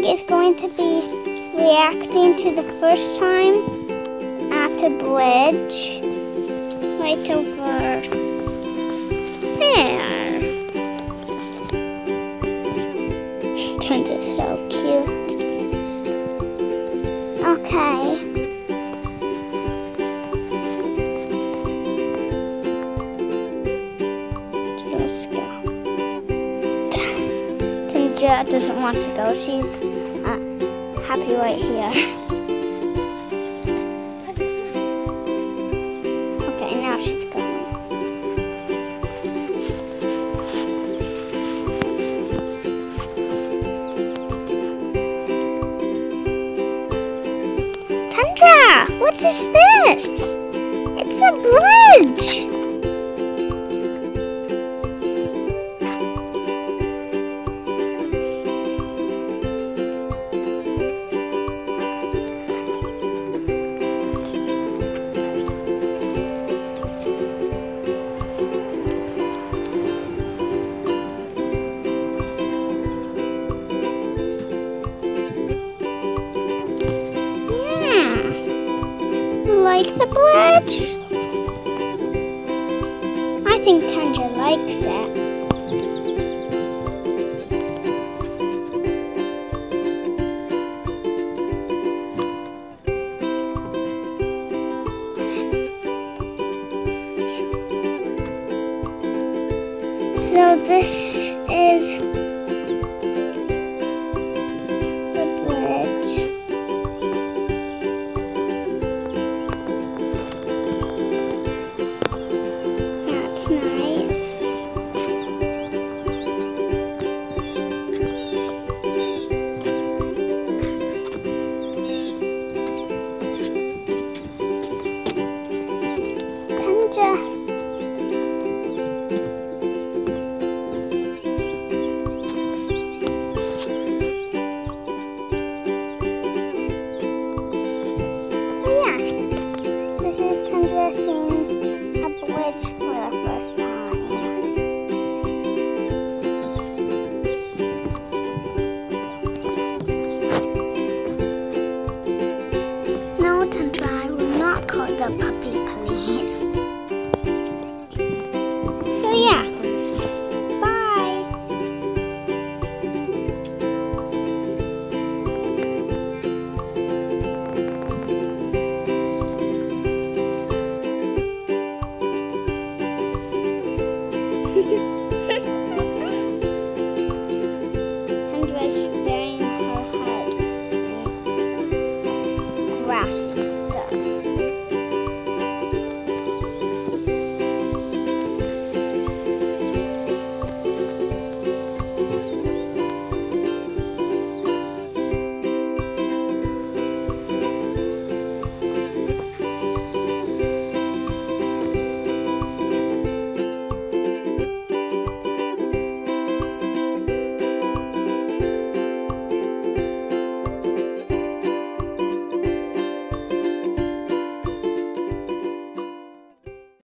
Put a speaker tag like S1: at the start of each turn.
S1: is going to be reacting to the first time at the bridge. Right over there. Tundra's so cute. Okay. Let's go. Tundra doesn't want to go. She's happy right here. Okay, now she's going. Tundra, what is this? It's a bridge. Like the bridge? I think Tundra likes it. So this is